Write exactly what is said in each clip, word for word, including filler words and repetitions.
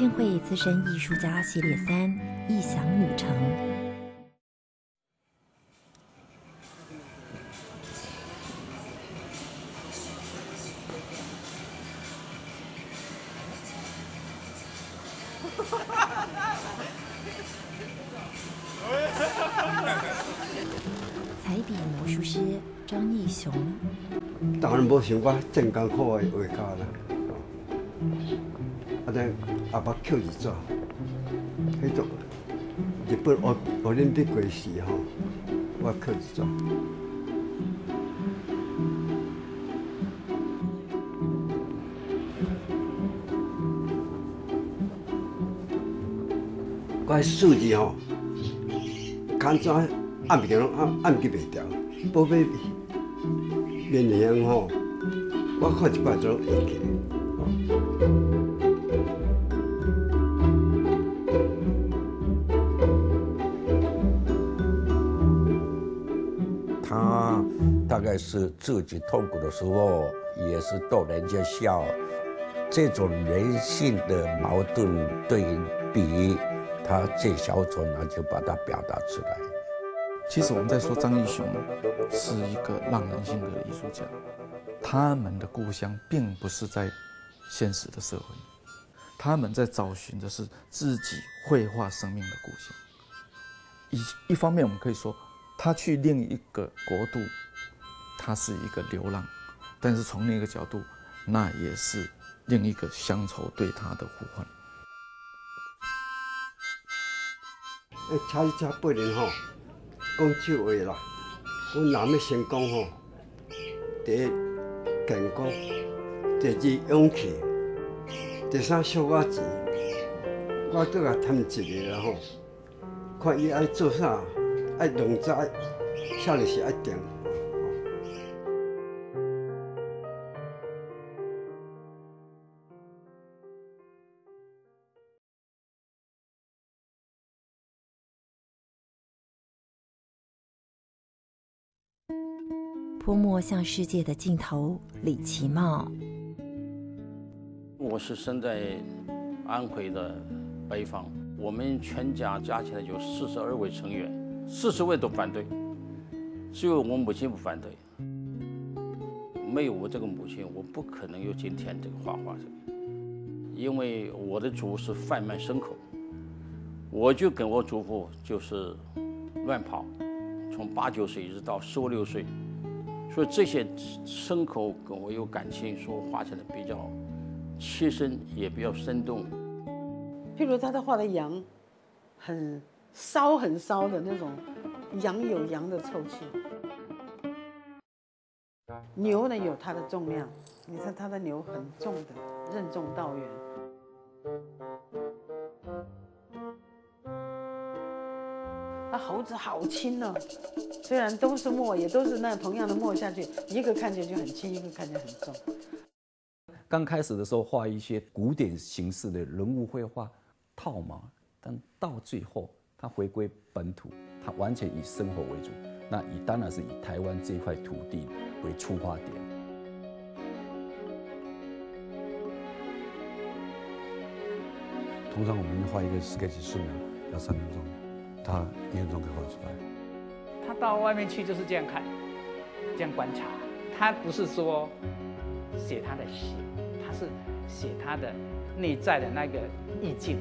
建会资深艺术家系列三异想旅程。彩笔魔术师张义雄， 当然无像我真艰苦的画家啦，啊，咱也捌刻字纸，迄种日本奥奥林匹克时吼，我刻字纸。我迄数字吼，看怎按不拢按按记袂掉，宝贝面型吼，我看一摆就会记。 他大概是自己痛苦的时候，也是逗人家笑。这种人性的矛盾对比，他借小丑呢就把它表达出来。 其实我们在说张义雄是一个浪人性格的艺术家，他们的故乡并不是在现实的社会，他们在找寻的是自己绘画生命的故乡。一一方面，我们可以说他去另一个国度，他是一个流浪，但是从另一个角度，那也是另一个乡愁对他的呼唤。 诶，请你请八人吼，讲笑话啦。阮人要成功吼，第一健康，第二勇气，第三小我钱。我倒来谈一个啦吼，看伊爱做啥，爱两早，啥就是爱定。 泼墨向世界的尽头，李奇茂。 我是生在安徽的北方，我们全家加起来就四十二位成员，四十位都反对，只有我母亲不反对。没有我这个母亲，我不可能有今天这个画画这个，因为我的祖是贩卖牲口，我就跟我祖父就是乱跑，从八九岁一直到十五六岁。所以这些牲口跟我有感情，说画起来比较切身，也比较生动。 譬如他在画的羊，很骚很骚的那种，羊有羊的臭气。牛呢有它的重量，你看他的牛很重的，任重道远。那猴子好轻哦，虽然都是墨，也都是那同样的墨下去，一个看起来就很轻，一个看起来很重。 刚开始的时候画一些古典形式的人物绘画套嘛，但到最后他回归本土，他完全以生活为主，那以当然是以台湾这块土地为出发点。 通常我们画一个 sketch 素描要三分钟。他一分钟可以画出来。 他到外面去就是这样看，这样观察。他不是说写他的写，他是写他的内在的那个意境。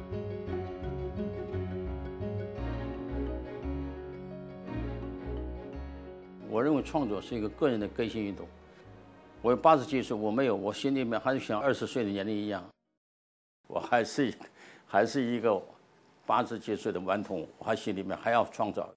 我认为创作是一个个人的革新运动。我有八十几岁，我没有，我心里面还是像二十岁的年龄一样，我还是还是一个。八十几岁的顽童，我还心里面还要创造。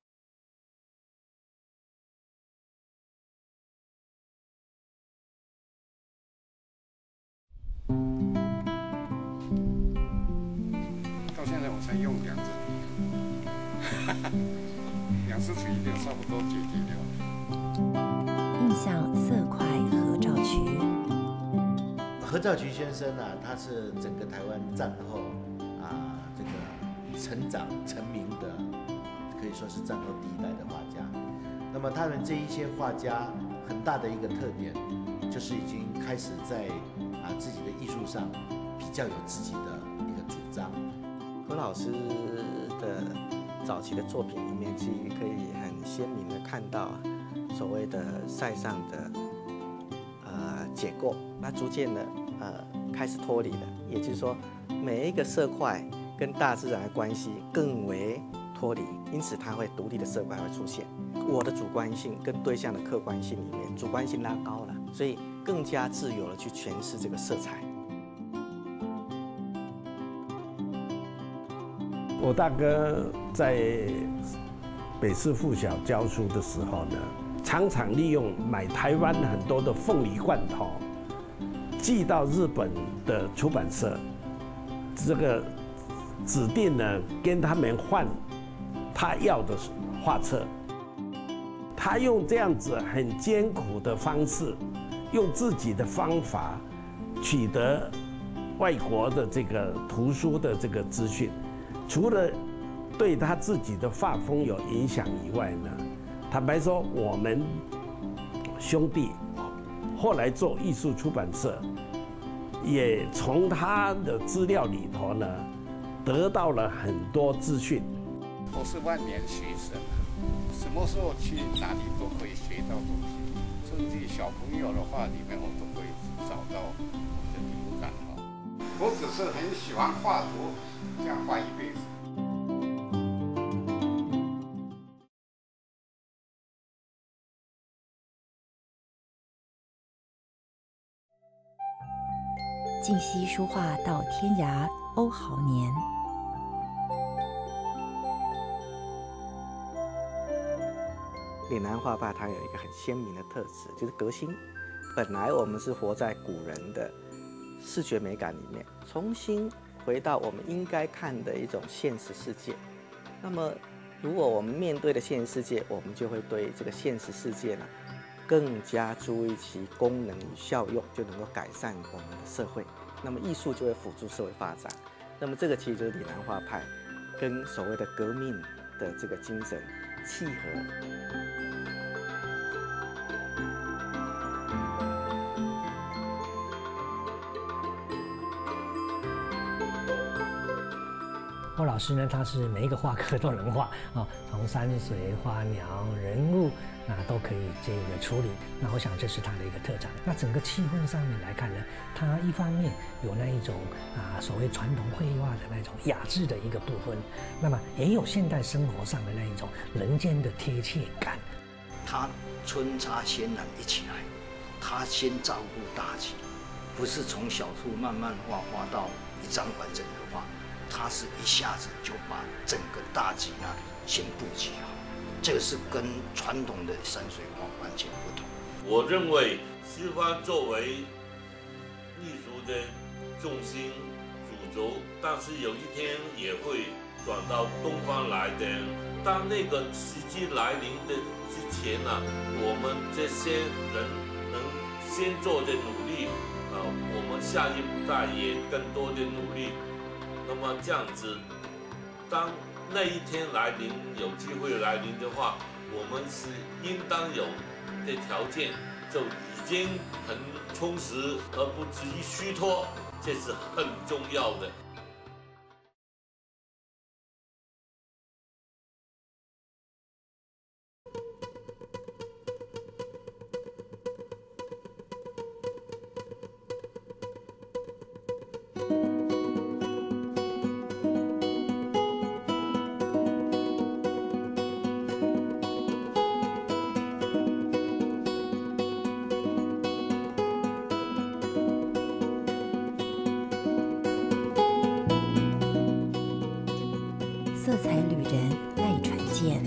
到现在我才用两支笔，两支笔就差不多解决了。 印象色块何兆渠， 何兆渠先生啊，他是整个台湾战后啊这个。成长成名的，可以说是战后第一代的画家。那么他们这一些画家很大的一个特点，就是已经开始在啊自己的艺术上比较有自己的一个主张。 何老师的早期的作品里面，其实可以很鲜明的看到啊，所谓的塞尚的呃解构，那逐渐的呃开始脱离了，也就是说，每一个色块跟大自然的关系更为脱离，因此它会独立的色块会出现。我的主观性跟对象的客观性里面，主观性拉高了，所以更加自由的去诠释这个色彩。 我大哥在北市附小教书的时候呢，常常利用买台湾很多的凤梨罐头，寄到日本的出版社，这个指定呢跟他们换他要的画册。他用这样子很艰苦的方式，用自己的方法取得外国的这个图书的这个资讯。除了对他自己的画风有影响以外呢，坦白说，我们兄弟后来做艺术出版社，也从他的资料里头呢，得到了很多资讯。 我是万年学生，什么时候去哪里都可以学到东西，甚至小朋友的话里面我都会找到我的灵感哈。我只是很喜欢画图，这样画一辈子。 静息书画到天涯，欧豪年。 岭南画派它有一个很鲜明的特质，就是革新。本来我们是活在古人的视觉美感里面，重新回到我们应该看的一种现实世界。那么，如果我们面对的现实世界，我们就会对这个现实世界呢，更加注意其功能与效用，就能够改善我们的社会。那么艺术就会辅助社会发展。那么这个其实就是岭南画派跟所谓的革命的这个精神契合。 霍老师呢，他是每一个画科都能画啊，从山水、花鸟、人物啊都可以这个处理。那我想这是他的一个特长。那整个气氛上面来看呢，他一方面有那一种啊所谓传统绘画的那种雅致的一个部分，那么也有现代生活上的那一种人间的贴切感。 他春插仙人一起来，他先照顾大局，不是从小处慢慢画画到一张完整的画。他是一下子就把整个大局呢先布局好，这个是跟传统的山水画完全不同。 我认为西方作为艺术的重心主轴，但是有一天也会转到东方来的。当那个时机来临的之前呢、啊，我们这些人能先做的努力，啊，我们下一代也更多的努力。那么这样子，当那一天来临，有机会来临的话，我们是应当有的条件，就已经很充实，而不至于虚脱，这是很重要的。 色彩旅人赖传健。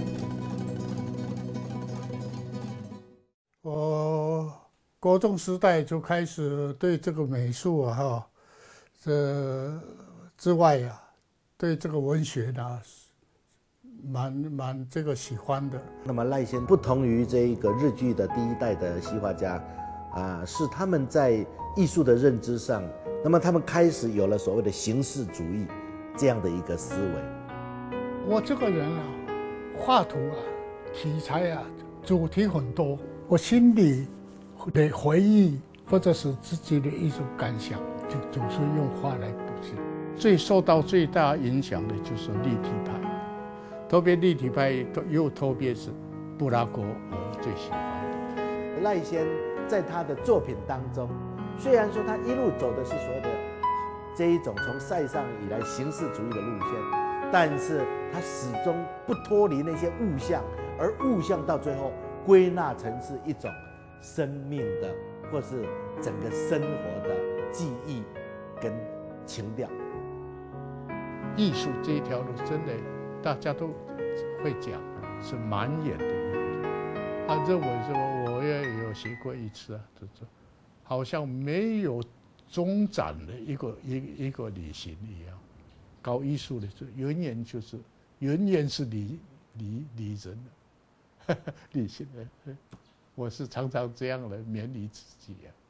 我国中时代就开始对这个美术啊，哈，这之外呀、啊，对这个文学呢，蛮蛮这个喜欢的。 那么赖先不同于这个日剧的第一代的西画家，啊，是他们在艺术的认知上，那么他们开始有了所谓的形式主义这样的一个思维。 我这个人啊，画图啊，题材啊，主题很多。我心里的回忆或者是自己的一种感想，就总是用画来补齐。 最受到最大影响的就是立体派，特别立体派又特别是布拉格，我最喜欢的。 赖先在他的作品当中，虽然说他一路走的是所谓的这一种从塞尚以来形式主义的路线，但是他始终不脱离那些物象，而物象到最后归纳成是一种生命的或是整个生活的记忆跟情调。 艺术这一条路真的大家都会讲是蛮远的一个路，他认为说我也有学过一次啊，这这好像没有终展的一个一一个旅行一样。搞艺术的就永远就是永远是理理理人的理性的，我是常常这样的勉励自己啊。